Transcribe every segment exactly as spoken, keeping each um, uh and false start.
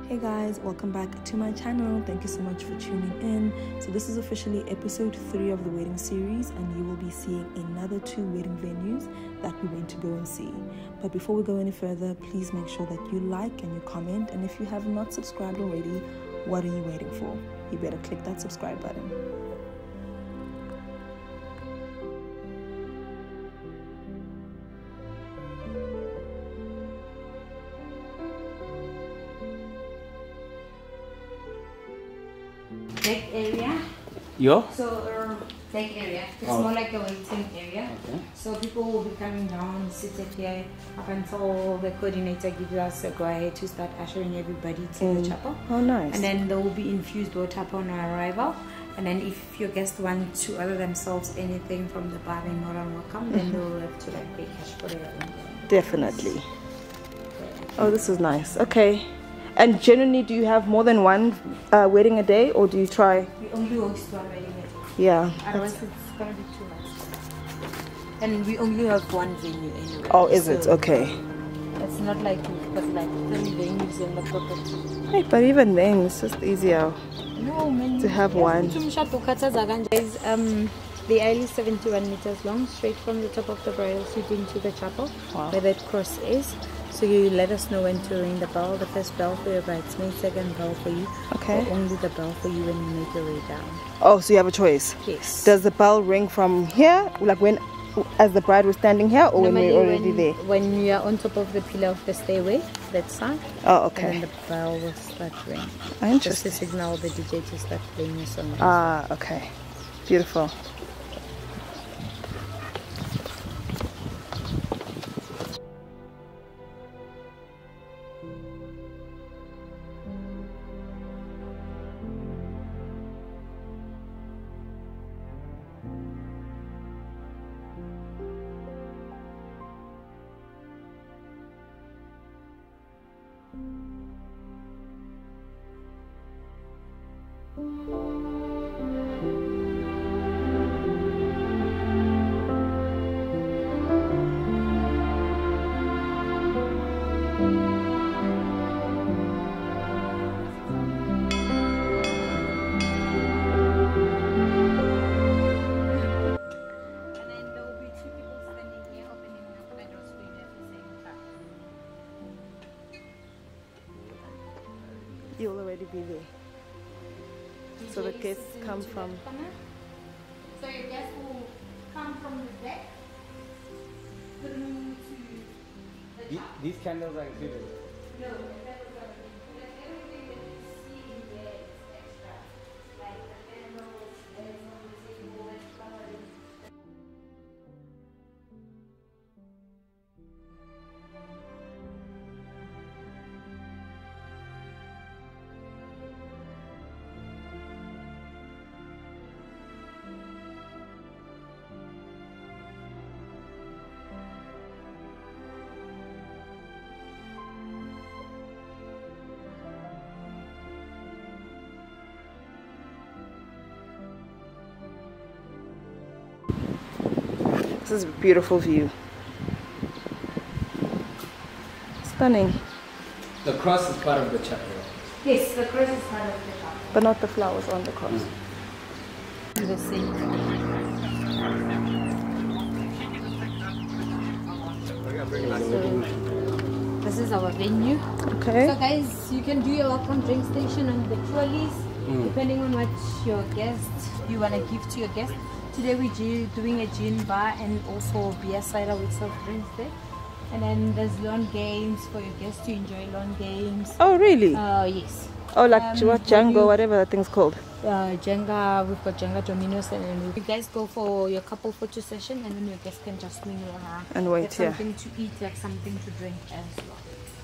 Hey guys, welcome back to my channel. Thank you so much for tuning in. So this is officially episode three of the wedding series, and you will be seeing another two wedding venues that we went to go and see. But before we go any further, please make sure that you like and you comment, and if you have not subscribed already, what are you waiting for? You better click that subscribe button. Deck area. Yo? So, uh, deck area. It's oh. more like a waiting area. Okay. So people will be coming down, seated here up until the coordinator gives us a go ahead to start ushering everybody to mm. the chapel. Oh, nice. And then there will be infused water upon our arrival. And then if your guests want to order themselves anything from the bar, they're more than welcome. Then they will have to like pay cash for it. Definitely. Yeah. Oh, this is nice. Okay. And generally, do you have more than one uh, wedding a day, or do you try? We only host one wedding a day. Yeah. Otherwise, it's gonna be too much. And we only have one venue anyway. Oh, is so it? Okay. It's not like we've got like three venues in the property. Hey, but even then, it's just easier no, man, to have one. Guys, um, the aisle is seventy-one meters long, straight from the top of the bridal suite into the chapel, wow. where that cross is. So you let us know when to ring the bell. The first bell for your bridesmaid, second bell for you. Okay. Or only the bell for you when you make your way down. Oh, so you have a choice. Yes. Does the bell ring from here, like when, as the bride was standing here, or Normally when we're already when, there? When you are on top of the pillar of the stairway, that side. Oh, okay. And then the bell will start ringing. Oh, interesting. Just to signal the D J to start playing your song. Ah, okay. Beautiful. You'll already be there. So the guests come from. So your guests will come from the deck through to the top. These candles are included? No, the candles are included. Everything that you see in there is extra. Like the candles, there's on the table, and flowers. This is a beautiful view. Stunning. The cross is part of the chapel. Yes, the cross is part of the chapel. But not the flowers on the cross. Mm. The same. So, this is our venue. Okay. So guys, you can do your welcome drink station on the trolleys, mm. depending on what your guests you want to give to your guests. Today we're doing a gin bar and also beer cider with soft drinks there. And then there's lawn games for your guests to enjoy lawn games. Oh really? Uh, yes. Oh, like um, what Django, you, whatever that thing's called. Uh, Jenga, we've got Jenga Dominoes, and then you guys go for your couple photo session, and then your guests can just swing around and wait. have Yeah. Something to eat, like something to drink as well.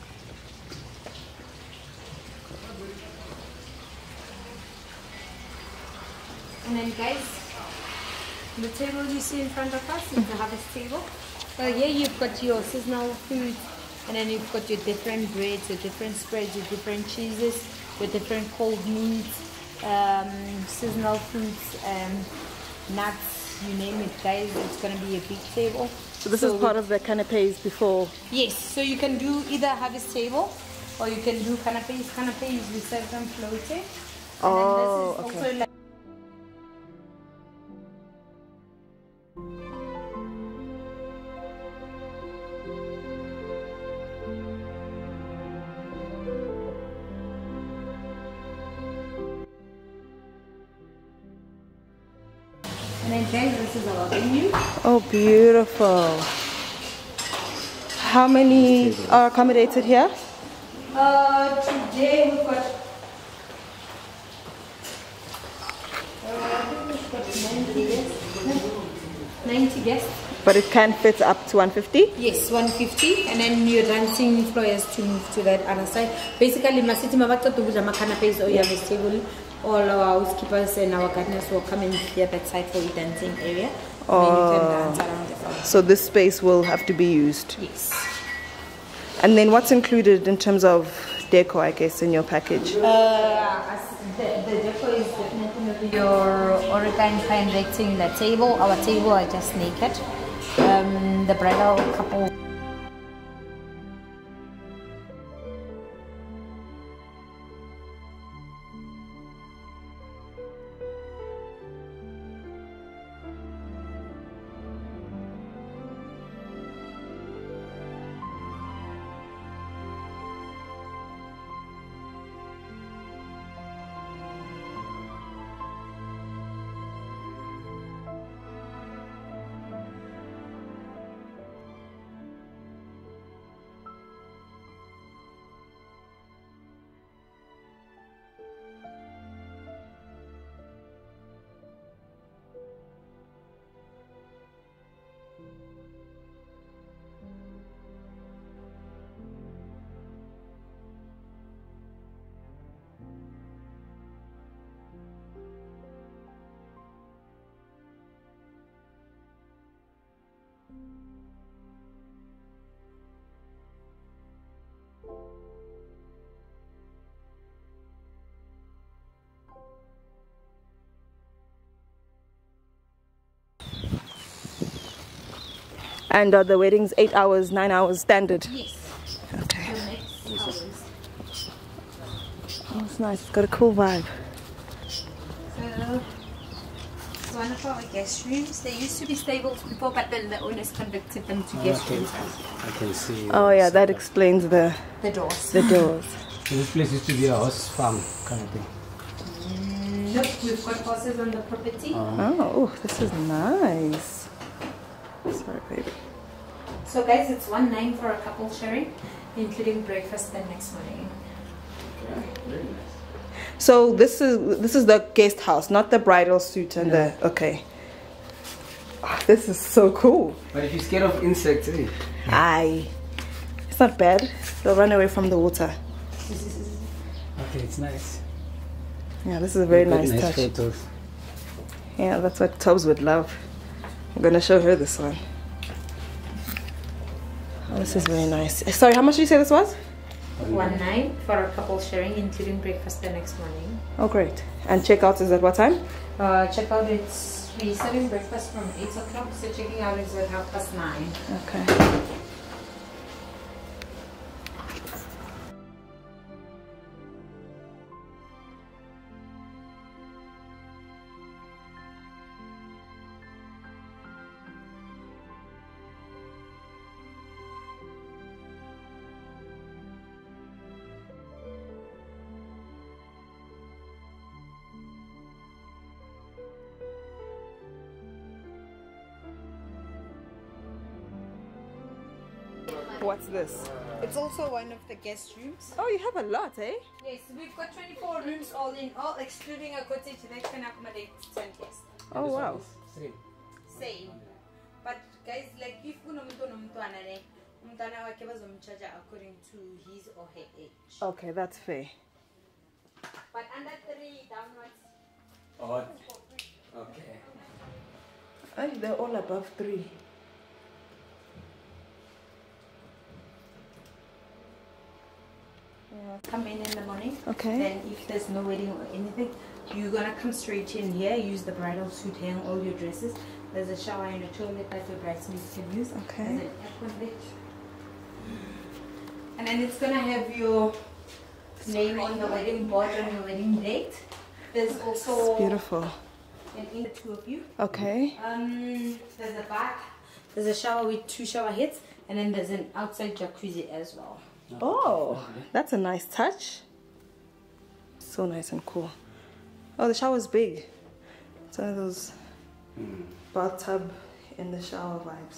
And then guys, the table you see in front of us is the harvest table. So here you've got your seasonal foods, and then you've got your different breads, your different spreads, your different cheeses, your different cold meats, um, seasonal foods, um, nuts, you name it, guys. It's going to be a big table. So this so is part of the canapes before? Yes, so you can do either harvest table or you can do canapes. Canapes we serve them floating. Oh, and then this is okay. also like and then guys, this is our venue. Oh, beautiful. How many are accommodated here? Uh, today we've got, uh, I think we've got ninety guests. ninety guests. But it can fit up to one fifty? Yes, one fifty, and then your dancing floor has to move to that other side. Basically, masiti mabata to buja canapes or your table. All our housekeepers and our gardeners will come in here that side for the dancing area. Oh. And then you can dance around the front. So this space will have to be used. Yes. And then what's included in terms of deco, I guess, in your package? Uh, as the, the decor is definitely your origami fine rectangular table. Our table are just naked. Um, the bridal couple. And are the weddings eight hours, nine hours standard? Yes. Okay. The next hours. Oh, it's nice. It's got a cool vibe. So, it's one of our guest rooms. They used to be stables before, but then the owners converted them to guest Okay. rooms. I can see. Oh yeah, that explains the The doors. the doors. So this place used to be a horse farm kind of thing. Mm, look, we've got horses on the property. Oh, oh, this is nice. Sorry, baby. So guys, it's one nine for a couple sharing, including breakfast the next morning. Okay, very nice. So this is this is the guest house, not the bridal suite and the okay. Oh, this is so cool. But if you're scared of insects, eh? Aye, it's not bad. They'll run away from the water. Okay, it's nice. Yeah, this is a very You've got nice, touch. Photos. Yeah, that's what Tubbs would love. I'm gonna show her this one. Oh, this is very nice. Sorry, how much did you say this was? One nine for a couple sharing, including breakfast the next morning. Oh, great. And checkout is at what time? Uh, check out, it's we're serving breakfast from eight o'clock, so checking out is at half past nine. Okay. What's this? It's also one of the guest rooms. Oh, you have a lot, eh? Yes, we've got twenty-four rooms all in all, excluding a cottage that can accommodate ten guests. Oh, wow. Same. Same. But guys, like if unomuntu nomntwana ne, umntwana wakhe bazomcharge according to his or her age. Okay, that's fair. But under three downwards. Odd. Okay. Oh, they're all above three. Come in in the morning. Okay. Then if there's no wedding or anything, you're gonna come straight in here, use the bridal suite, hang all your dresses. There's a shower and a toilet that your bridesmaids can use. Okay. There's an air conditioner. And then it's gonna have your name on the wedding board and your wedding date. There's also It's beautiful. an in the two of you. Okay. Um, there's a back. There's a shower with two shower heads, and then there's an outside jacuzzi as well. Oh, that's a nice touch. So nice and cool. Oh, the shower's big. It's one of those bathtub in the shower vibes.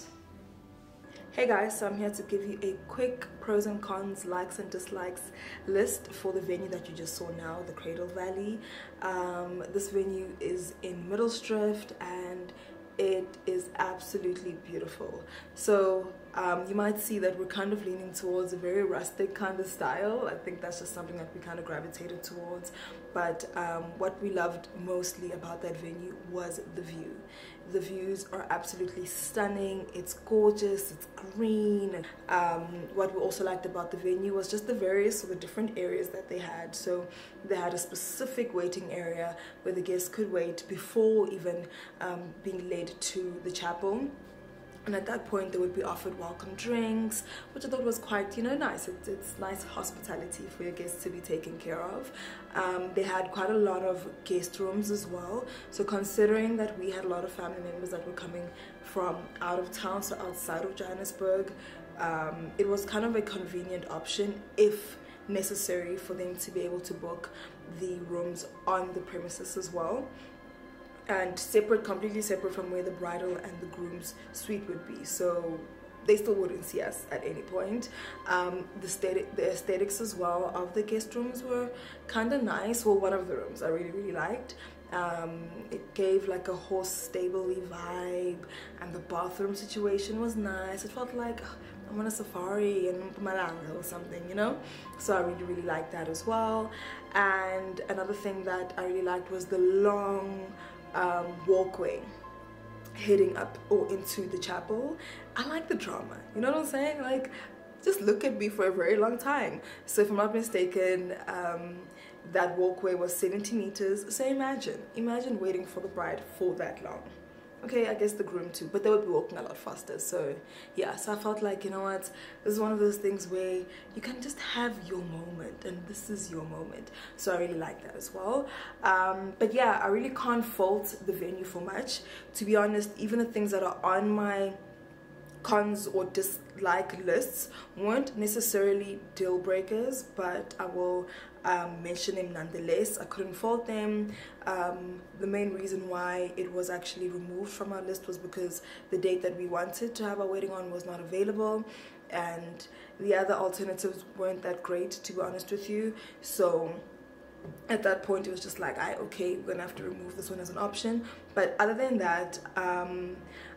Hey guys, so I'm here to give you a quick pros and cons, likes and dislikes list for the venue that you just saw now, the Cradle Valley. Um, this venue is in Muldersdrift and it is absolutely beautiful. So um, you might see that we're kind of leaning towards a very rustic kind of style. I think that's just something that we kind of gravitated towards. But um, what we loved mostly about that venue was the view. The views are absolutely stunning. It's gorgeous, it's green. Um, what we also liked about the venue was just the various or the different areas that they had. So they had a specific waiting area where the guests could wait before even um, being led to the chapel. And at that point, they would be offered welcome drinks, which I thought was quite, you know, nice. It's, it's nice hospitality for your guests to be taken care of. Um, they had quite a lot of guest rooms as well. So considering that we had a lot of family members that were coming from out of town, so outside of Johannesburg, um, it was kind of a convenient option if necessary for them to be able to book the rooms on the premises as well. And separate, completely separate from where the bridal and the groom's suite would be, so they still wouldn't see us at any point. Um, the, aesthetic, the aesthetics as well of the guest rooms were kind of nice. Well, one of the rooms I really really liked. Um, it gave like a horse stable-y vibe, and the bathroom situation was nice. It felt like oh, I'm on a safari in Mpumalanga or something, you know. So I really really liked that as well. And another thing that I really liked was the long Um, walkway heading up or into the chapel. I like the drama, you know what I'm saying? Like, just look at me for a very long time. So if I'm not mistaken, um, that walkway was seventy meters. So imagine, imagine waiting for the bride for that long. Okay, I guess the groom too, but they would be walking a lot faster. So yeah, so I felt like, you know what, this is one of those things where you can just have your moment, and this is your moment. So I really like that as well. Um, but yeah, I really can't fault the venue for much. To be honest, even the things that are on my cons or dislike lists weren't necessarily deal breakers, but I will um, mention them nonetheless. I couldn't fault them. Um, the main reason why it was actually removed from our list was because the date that we wanted to have our wedding on was not available, and the other alternatives weren't that great, to be honest with you. So at that point it was just like, I okay, we're gonna have to remove this one as an option. But other than that, um,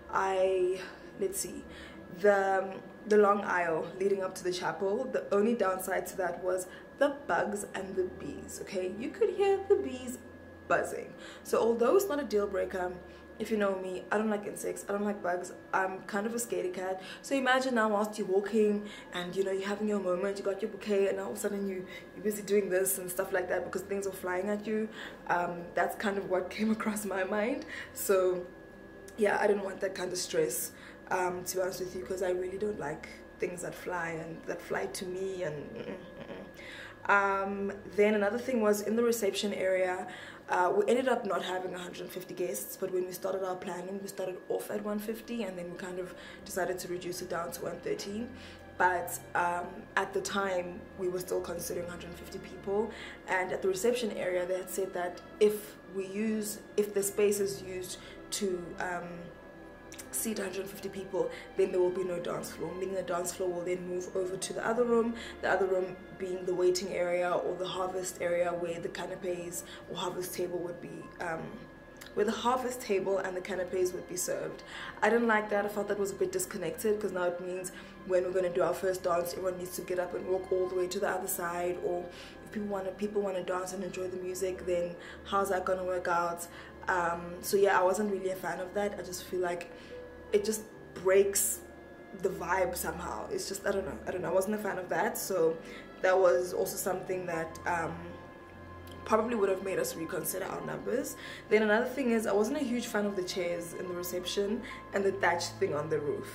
I let's see, the the long aisle leading up to the chapel, the only downside to that was the bugs and the bees. Okay, you could hear the bees buzzing. So although it's not a deal breaker, if you know me, I don't like insects, I don't like bugs, I'm kind of a scaredy cat. So imagine now whilst you're walking and you know you're having your moment, you got your bouquet, and all of a sudden you, you're busy doing this and stuff like that because things are flying at you. Um, that's kind of what came across my mind. So yeah, I didn't want that kind of stress, um, to be honest with you, because I really don't like things that fly and that fly to me. And mm -mm, mm -mm. Um, then another thing was in the reception area, uh, we ended up not having one hundred fifty guests, but when we started our planning, we started off at one fifty, and then we kind of decided to reduce it down to one thirty. But um, at the time, we were still considering one hundred fifty people, and at the reception area, they had said that if we use, if the space is used to um, seat one hundred fifty people, then there will be no dance floor, meaning the dance floor will then move over to the other room, the other room being the waiting area or the harvest area where the canapes or harvest table would be, um, where the harvest table and the canapes would be served. I didn't like that. I felt that was a bit disconnected, because now it means when we're going to do our first dance, everyone needs to get up and walk all the way to the other side, or if people want to people want to dance and enjoy the music, then how's that going to work out? Um, so yeah, I wasn't really a fan of that. I just feel like it just breaks the vibe somehow. It's just, I don't know, I don't know, I wasn't a fan of that. So that was also something that um, probably would have made us reconsider our numbers. Then another thing is, I wasn't a huge fan of the chairs in the reception and the thatch thing on the roof.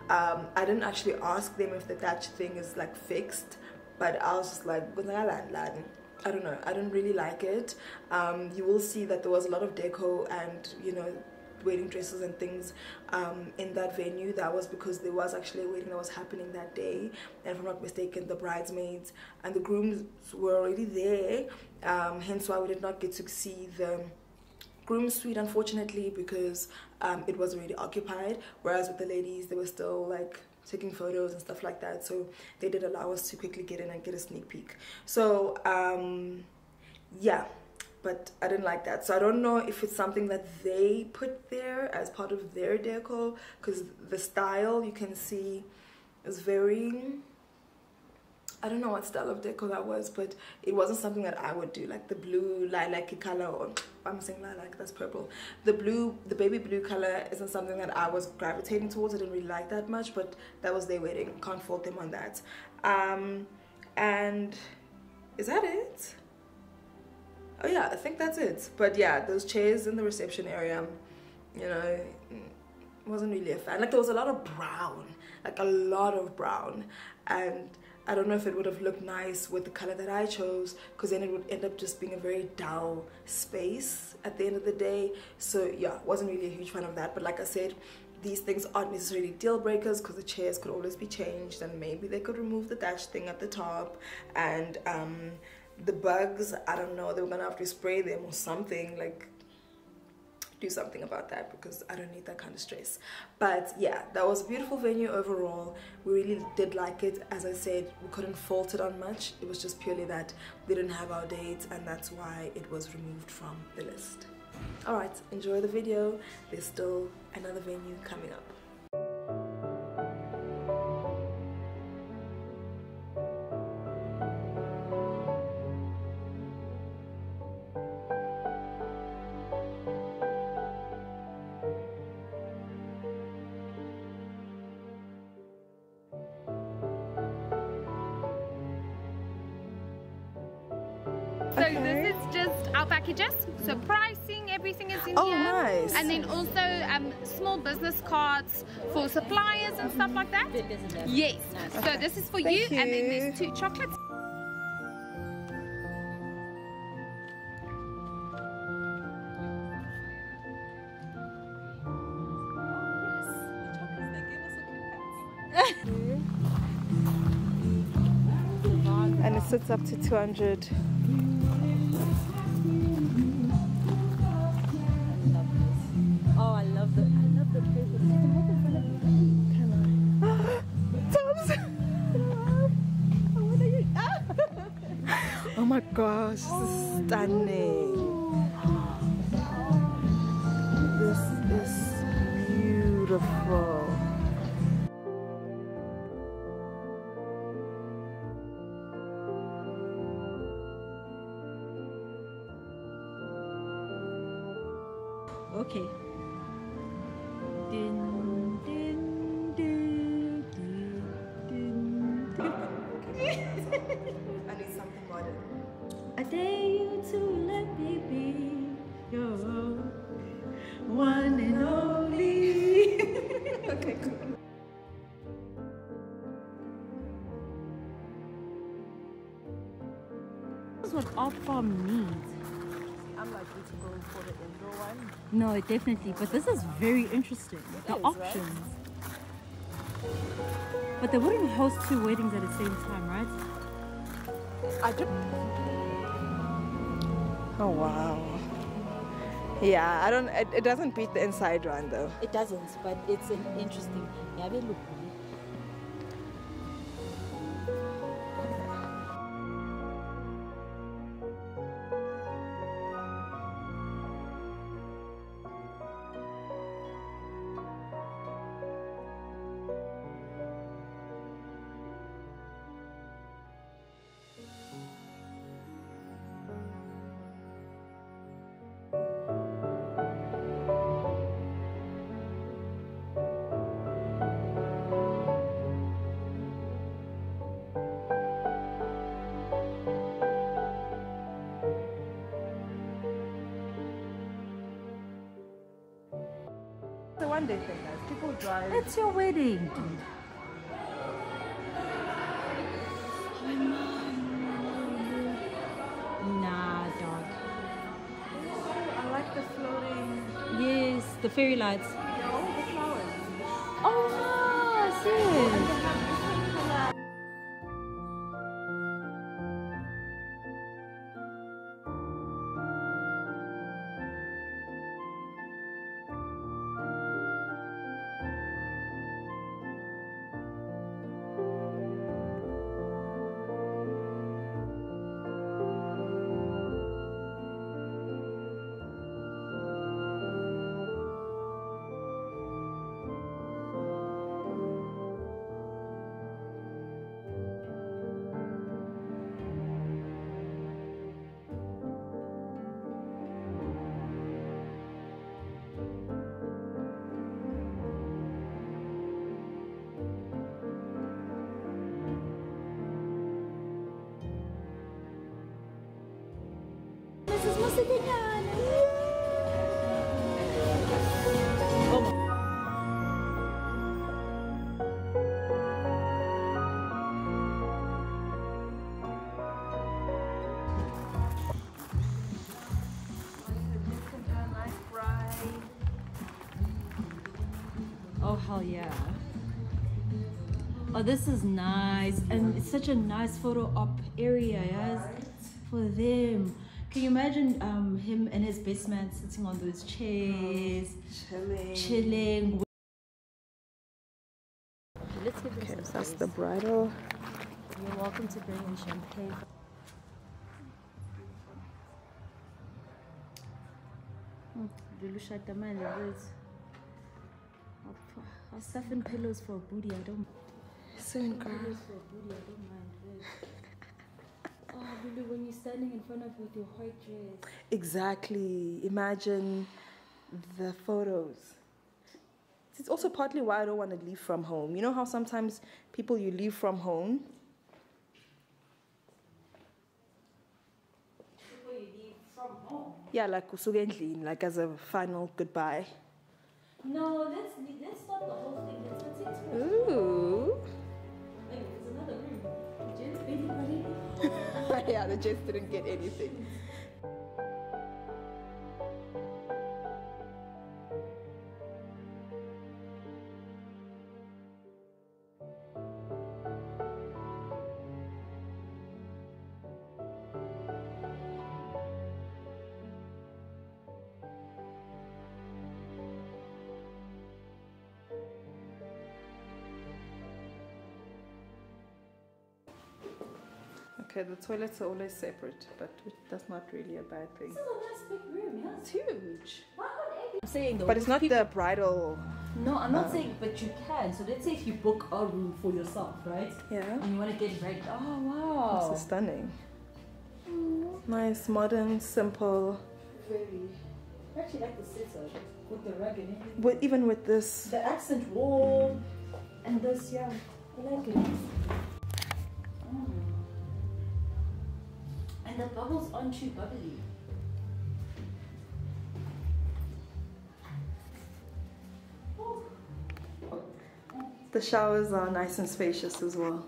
Um, I didn't actually ask them if the Dutch thing is like fixed, but I was just like, I don't know, I don't really like it. Um, you will see that there was a lot of deco and, you know, wedding dresses and things um, in that venue. That was because there was actually a wedding that was happening that day, and if I'm not mistaken, the bridesmaids and the grooms were already there, um, hence why we did not get to see the groom's suite, unfortunately, because um, it was already occupied, whereas with the ladies they were still like taking photos and stuff like that, so they did allow us to quickly get in and get a sneak peek. So um, yeah, but I didn't like that. So I don't know if it's something that they put there as part of their deco, because the style you can see is very, I don't know what style of deco that was, but it wasn't something that I would do. Like the blue lilac color, or I'm saying lilac, that's purple. The blue, the baby blue color isn't something that I was gravitating towards. I didn't really like that much, but that was their wedding. Can't fault them on that. Um, and is that it? Oh yeah, I think that's it. But yeah, those chairs in the reception area, you know, wasn't really a fan. Like there was a lot of brown, like a lot of brown, and I don't know if it would have looked nice with the color that I chose, because then it would end up just being a very dull space at the end of the day. So yeah, wasn't really a huge fan of that. But like I said, these things aren't necessarily deal breakers, because the chairs could always be changed, and maybe they could remove the dash thing at the top, and um the bugs, I don't know, they were gonna have to spray them or something, like do something about that, because I don't need that kind of stress. But yeah, that was a beautiful venue overall. We really did like it. As I said, we couldn't fault it on much. It was just purely that we didn't have our dates, and that's why it was removed from the list. All right, enjoy the video. There's still another venue coming up. So this is just our packages. So pricing, everything is in Oh, here. nice. And then also um, small business cards for suppliers and stuff like that. Yes. So this is for you, Thank and then you. there's two chocolates. And it sits up to two hundred. Oh, I love the I love the paper. You can hold in front of me. Can I? Toms! Oh, what are you? Ah! Oh my gosh, this is stunning. This is beautiful. Okay. Din, din, din, din, din, din. I need something modern. I dare you to let me be your one and only. Okay, cool. This is what Art Farm needs. I'm likely to go for the indoor one. No, definitely. But this is very interesting. The is, options. right? But they wouldn't host two weddings at the same time, right? I do. Oh wow. Yeah, I don't. It, it doesn't beat the inside one though. It doesn't, but it's an interesting. Yeah, they look really. The one day thing, guys. People drive. It's your wedding. Nah, dog. I like the floating. Yes, the fairy lights. No, the flowers. Oh, nice. Yes. They have different colors. Missus Musitinyan. Oh, hell yeah. Oh, this is nice. And it's such a nice photo op area, yes, for them. Can you imagine um, him and his best man sitting on those chairs, Chilling. chilling? Let's give them Okay, some so that's space. the bridal. You're welcome to bring in champagne. Hmm, Lulu shut the man, it's- I'll, pu- I'll stuff in pillows for a booty. I don't. Soon, girl. Pillows for a booty. I don't mind. Yes. Oh, Lulu, when you're standing in front of with your white dress. Exactly. Imagine the photos. It's also partly why I don't want to leave from home. You know how sometimes people you leave from home. People you leave from home. Yeah, like usuke endlini, like as a final goodbye. No, that's that's not the whole thing. That's what's it. Ooh. Wait, there's another room. Just anybody. Yeah, they just didn't get anything. Okay, the toilets are always separate, but that's not really a bad thing. This is a nice big room, yeah. It's huge. Why would every- I'm saying though. But it's not people- the bridal. No, I'm not saying, but you can. So let's say if you book a room for yourself, right? Yeah. And you want to get ready. Oh wow. This is stunning. Nice, modern, simple. Very. I actually like the sitter with the rug and everything. But even with this, The accent wall and this, yeah, I like it. Mm. And the bubbles aren't too bubbly. the showers are nice and spacious as well.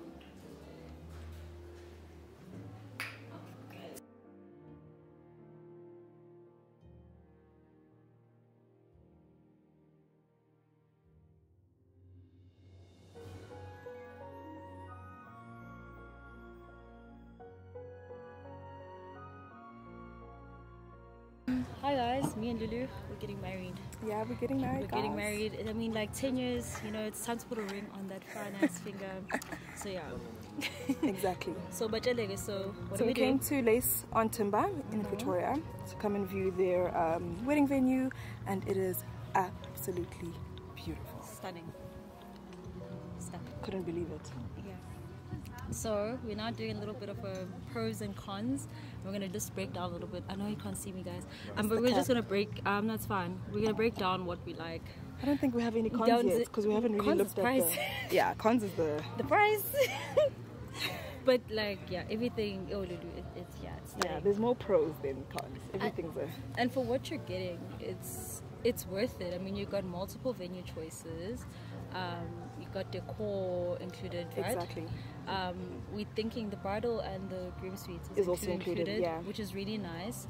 Hi guys, me and Lulu, we're getting married. Yeah, we're getting married. We're getting married. I mean, like ten years, you know, it's time to put a ring on that finance finger. So yeah. Exactly. So Bachelege, so what So are we, we came doing? to Lace on Timber in Pretoria to come and view their um, wedding venue, and it is absolutely beautiful. Stunning. Stunning. Couldn't believe it. Yeah. So we're now doing a little bit of a pros and cons. We're gonna just break down a little bit. I know you can't see me, guys. Um, but the we're just cap. gonna break. Um, that's fine. We're gonna break down what we like. I don't think we have any cons Down yet the- because we haven't really cons looked is at price. the. Yeah, cons is the. The price. But like, yeah, everything. Oh, it, it's yeah, it's Yeah, stunning. there's more pros than cons. Everything's a And for what you're getting, it's it's worth it. I mean, you got multiple venue choices. Um, you got decor included, right? exactly. Um, we're thinking the bridal and the groom suites is, Is also included, yeah. which is really nice.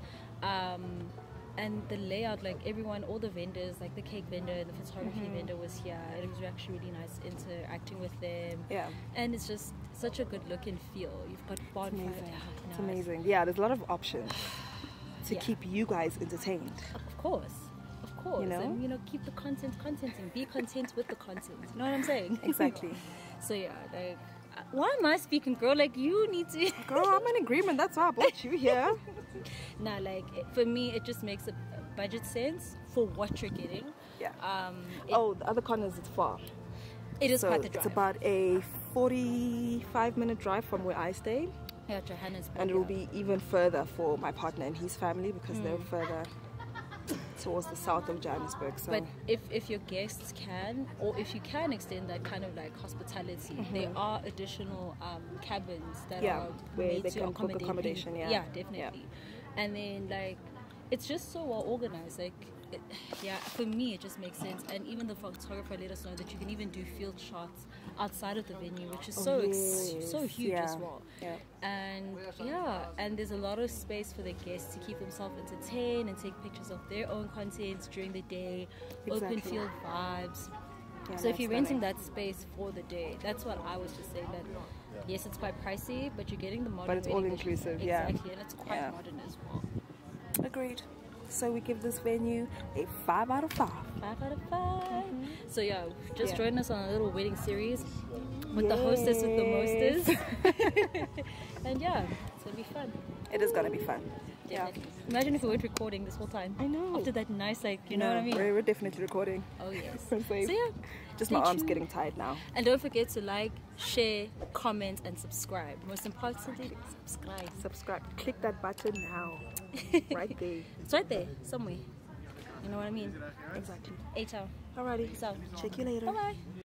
Um, and the layout, like everyone, all the vendors, like the cake vendor and the photography Mm-hmm. vendor was here. It was actually really nice interacting with them. Yeah. And it's just such a good look and feel. You've got bonfire Amazing. deck, It's nice. amazing. Yeah, there's a lot of options to Yeah. keep you guys entertained. Of course. Of course. You know? And, you know, keep the content content and be content with the content. You know what I'm saying? Exactly. So, yeah, like, uh, why am I speaking, girl? Like, you need to... Girl, I'm in agreement. That's why I brought you here. Nah, like, it, for me, it just makes a, a budget sense for what you're getting. Yeah. Um, it, Oh, the other corner is it's far. it is So quite the drive. it's about a forty-five minute drive from where I stay. Yeah, Johannesburg. And it will yeah. be even further for my partner and his family because they're Mm. further towards the south of Johannesburg. So But if, if your guests can, or if you can extend that kind of like hospitality, there are additional um, cabins that Mm-hmm. Yeah, are where made they to can book accommodate accommodation, people. yeah. definitely. And then like, it's just so well organized. Like, it, yeah, for me it just makes sense. And even the photographer let us know that you can even do field shots outside of the venue, which is Oh, so ex- yes, so huge as yeah, well. yeah. And yeah, and there's a lot of space for the guests to keep themselves entertained and take pictures of their own content during the day, open Exactly. field vibes. Yeah, So if that's you're renting stunning. that space for the day, that's what I was just saying, that yes, it's quite pricey, but you're getting the modern But it's all wedding vision. inclusive, yeah. Exactly, and it's quite Yeah. modern as well. Agreed. So we give this venue a five out of five. Five out of five. So yeah, just Yeah. join us on a little wedding series with the hostess with the Yes. mostest. And yeah, it's gonna be fun. It is gonna be fun. Yeah. Definitely. Imagine if we weren't recording this whole time. I know. After that nice, like, you know what I mean? We're, we're definitely recording. Oh yes. We're safe. So yeah, Just stay my arm's tuned. getting tired now. And don't forget to like, share, comment, and subscribe. Most importantly, subscribe. Subscribe. Click that button now. Right there. It's right there, somewhere. You know what I mean? Exactly. A-Town. Alrighty. Peace out. Check you later. Bye-bye.